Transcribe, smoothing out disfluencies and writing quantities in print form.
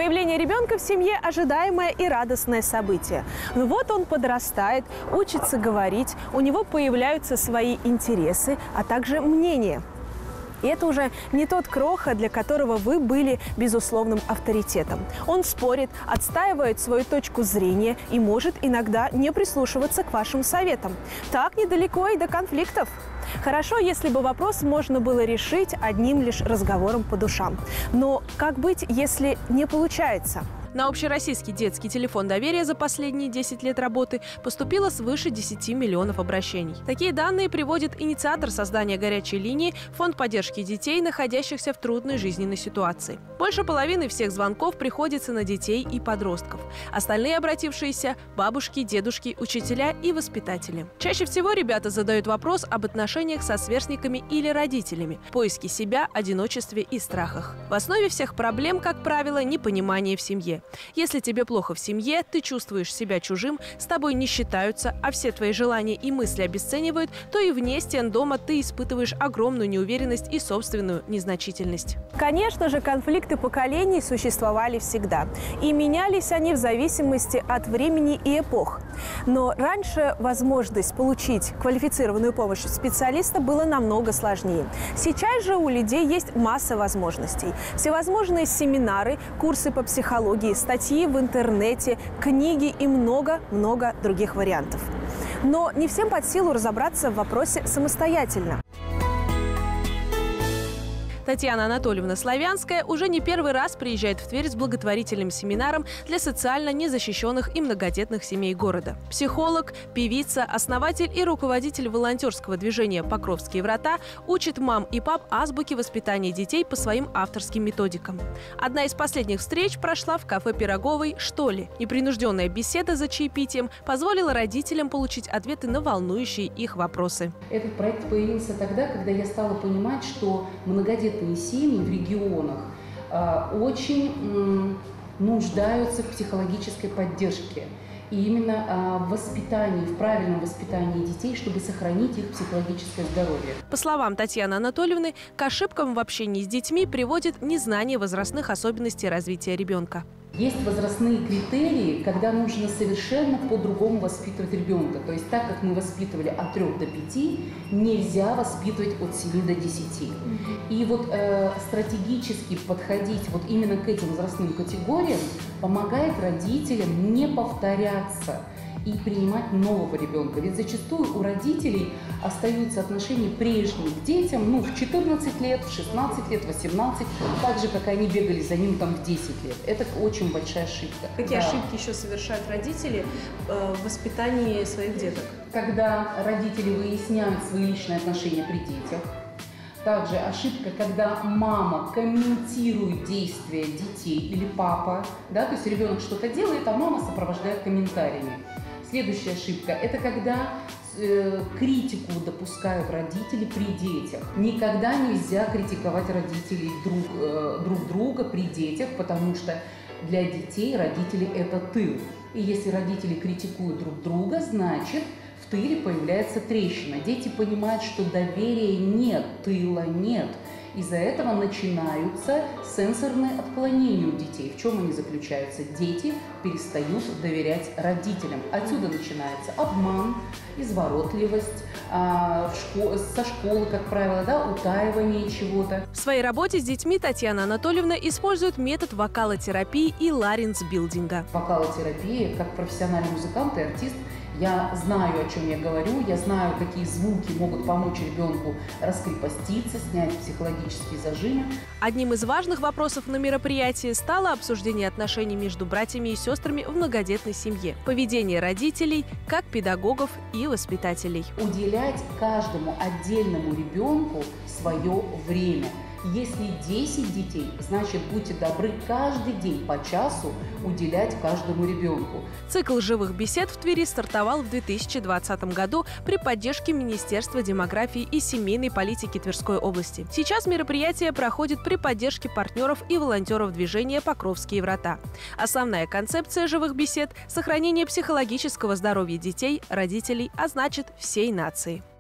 Появление ребенка в семье – ожидаемое и радостное событие. Но вот он подрастает, учится говорить, у него появляются свои интересы, а также мнения. И это уже не тот кроха, для которого вы были безусловным авторитетом. Он спорит, отстаивает свою точку зрения и может иногда не прислушиваться к вашим советам. Так недалеко и до конфликтов. Хорошо, если бы вопрос можно было решить одним лишь разговором по душам. Но как быть, если не получается? На общероссийский детский телефон доверия за последние 10 лет работы поступило свыше 10 миллионов обращений. Такие данные приводит инициатор создания горячей линии Фонд поддержки детей, находящихся в трудной жизненной ситуации. Больше половины всех звонков приходится на детей и подростков. Остальные обратившиеся – бабушки, дедушки, учителя и воспитатели. Чаще всего ребята задают вопрос об отношениях со сверстниками или родителями, поиске себя, одиночестве и страхах. В основе всех проблем, как правило, непонимание в семье. Если тебе плохо в семье, ты чувствуешь себя чужим, с тобой не считаются, а все твои желания и мысли обесценивают, то и вне стен дома ты испытываешь огромную неуверенность и собственную незначительность. Конечно же, конфликты поколений существовали всегда. И менялись они в зависимости от времени и эпох. Но раньше возможность получить квалифицированную помощь специалиста было намного сложнее. Сейчас же у людей есть масса возможностей. Всевозможные семинары, курсы по психологии, статьи в интернете, книги и много-много других вариантов. Но не всем под силу разобраться в вопросе самостоятельно. Татьяна Анатольевна Славянская уже не первый раз приезжает в Тверь с благотворительным семинаром для социально незащищенных и многодетных семей города. Психолог, певица, основатель и руководитель волонтерского движения «Покровские врата» учит мам и пап азбуке воспитания детей по своим авторским методикам. Одна из последних встреч прошла в кафе Пироговой «Что ли?». Непринужденная беседа за чаепитием позволила родителям получить ответы на волнующие их вопросы. Этот проект появился тогда, когда я стала понимать, что многодетные семьи в регионах очень нуждаются в психологической поддержке. И именно в воспитании, в правильном воспитании детей, чтобы сохранить их психологическое здоровье. По словам Татьяны Анатольевны, к ошибкам в общении с детьми приводит незнание возрастных особенностей развития ребенка. Есть возрастные критерии, когда нужно совершенно по-другому воспитывать ребенка. То есть так, как мы воспитывали от 3 до 5, нельзя воспитывать от 7 до 10. И вот стратегически подходить вот именно к этим возрастным категориям помогает родителям не повторяться и принимать нового ребенка. Ведь зачастую у родителей остаются отношения прежние к детям, в 14 лет, в 16 лет, в 18, так же, как они бегали за ним в 10 лет. Это очень большая ошибка. Какие ошибки еще совершают родители в воспитании своих деток? Когда родители выясняют свои личные отношения при детях. Также ошибка, когда мама комментирует действия детей или папа, то есть ребенок что-то делает, а мама сопровождает комментариями. Следующая ошибка – это когда критику допускают родители при детях. Никогда нельзя критиковать родителей друг друга при детях, потому что для детей родители – это тыл. И если родители критикуют друг друга, значит, в тыле появляется трещина. Дети понимают, что доверия нет, тыла нет. Из-за этого начинаются сенсорные отклонения у детей. В чем они заключаются? Дети перестают доверять родителям. Отсюда начинается обман, изворотливость, со школы, как правило, утаивание чего-то. В своей работе с детьми Татьяна Анатольевна использует метод вокалотерапии и ларинкс-билдинга. Вокалотерапия, как профессиональный музыкант и артист, я знаю, о чем я говорю, я знаю, какие звуки могут помочь ребенку раскрепоститься, снять психологические зажимы. Одним из важных вопросов на мероприятии стало обсуждение отношений между братьями и сестрами в многодетной семье, поведение родителей, как педагогов и воспитателей. Уделять каждому отдельному ребенку свое время. Если 10 детей, значит, будьте добры каждый день по часу уделять каждому ребенку. Цикл живых бесед в Твери стартовал в 2020 году при поддержке Министерства демографии и семейной политики Тверской области. Сейчас мероприятие проходит при поддержке партнеров и волонтеров движения «Покровские врата». Основная концепция живых бесед – сохранение психологического здоровья детей, родителей, а значит, всей нации.